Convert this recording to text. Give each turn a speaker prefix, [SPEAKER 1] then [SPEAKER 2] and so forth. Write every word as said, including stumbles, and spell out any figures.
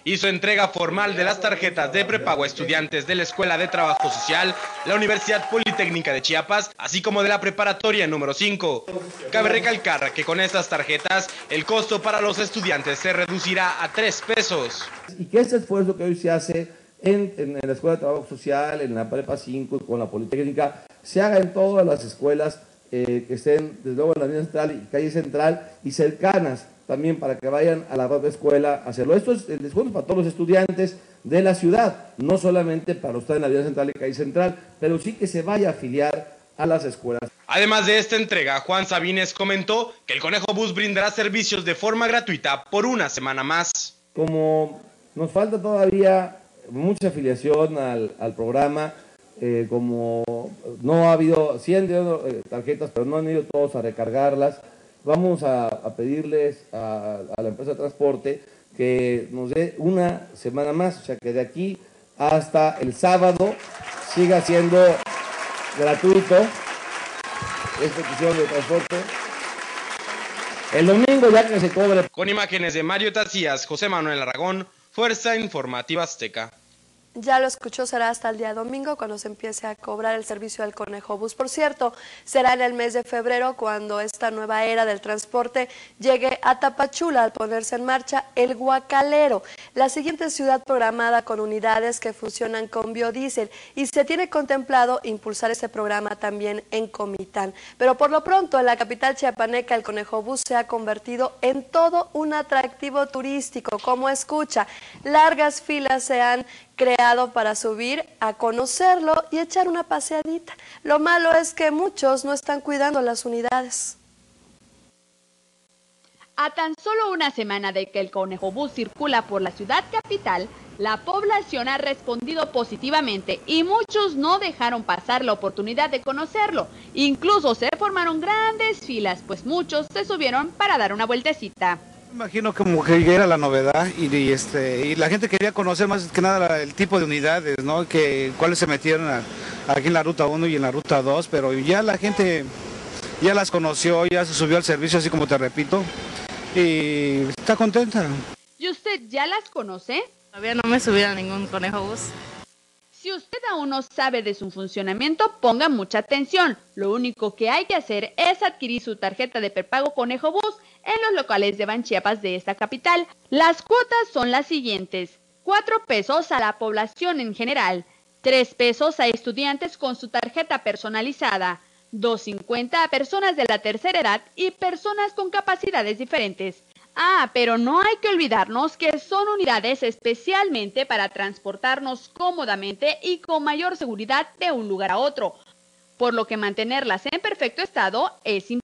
[SPEAKER 1] hizo entrega formal de las tarjetas de prepago a estudiantes de la Escuela de Trabajo Social, la Universidad Politécnica de Chiapas, así como de la preparatoria número cinco. Cabe recalcar que con estas tarjetas el costo para los estudiantes se reducirá a tres pesos.
[SPEAKER 2] Y que este esfuerzo que hoy se hace en, en la Escuela de Trabajo Social, en la Prepa cinco y con la Politécnica, se haga en todas las escuelas eh, que estén desde luego en la Avenida Central y Calle Central y cercanas también para que vayan a la propia escuela a hacerlo. Esto es el descuento para todos los estudiantes de la ciudad, no solamente para usted en la Avenida Central y Calle Central, pero sí que se vaya a afiliar a las escuelas.
[SPEAKER 1] Además de esta entrega, Juan Sabines comentó que el Conejo Bus brindará servicios de forma gratuita por una semana más.
[SPEAKER 2] Como nos falta todavía mucha afiliación al, al programa, eh, como no ha habido, sí han tenido eh, tarjetas, pero no han ido todos a recargarlas, vamos a, a pedirles a, a la empresa de transporte que nos dé una semana más, o sea que de aquí hasta el sábado siga siendo gratuito esta cuestión de transporte. El domingo ya que se cobre.
[SPEAKER 1] Con imágenes de Mario Tacías, José Manuel Aragón, Fuerza Informativa Azteca.
[SPEAKER 3] Ya lo escuchó, será hasta el día domingo cuando se empiece a cobrar el servicio del Conejo Bus. Por cierto, será en el mes de febrero cuando esta nueva era del transporte llegue a Tapachula al ponerse en marcha el Guacalero, la siguiente ciudad programada con unidades que funcionan con biodiesel, y se tiene contemplado impulsar este programa también en Comitán. Pero por lo pronto en la capital chiapaneca el Conejo Bus se ha convertido en todo un atractivo turístico. Como escucha, largas filas se han creado para subir a conocerlo y echar una paseadita. Lo malo es que muchos no están cuidando las unidades.
[SPEAKER 4] A tan solo una semana de que el Conejo Bus circula por la ciudad capital, la población ha respondido positivamente y muchos no dejaron pasar la oportunidad de conocerlo. Incluso se formaron grandes filas, pues muchos se subieron para dar una vueltecita.
[SPEAKER 5] Imagino como que era la novedad y, y este y la gente quería conocer más que nada la, el tipo de unidades, ¿no? Que cuáles se metieron a, aquí en la ruta uno y en la ruta dos, pero ya la gente ya las conoció, ya se subió al servicio, así como te repito, y está contenta.
[SPEAKER 4] ¿Y usted ya las conoce?
[SPEAKER 6] Todavía no me subí a ningún Conejo Bus.
[SPEAKER 4] Si usted aún no sabe de su funcionamiento, ponga mucha atención. Lo único que hay que hacer es adquirir su tarjeta de prepago Conejo Bus en los locales de Banchiapas de esta capital. Las cuotas son las siguientes: cuatro pesos a la población en general, tres pesos a estudiantes con su tarjeta personalizada, dos cincuenta a personas de la tercera edad y personas con capacidades diferentes. Ah, pero no hay que olvidarnos que son unidades especialmente para transportarnos cómodamente y con mayor seguridad de un lugar a otro, por lo que mantenerlas en perfecto estado es importante.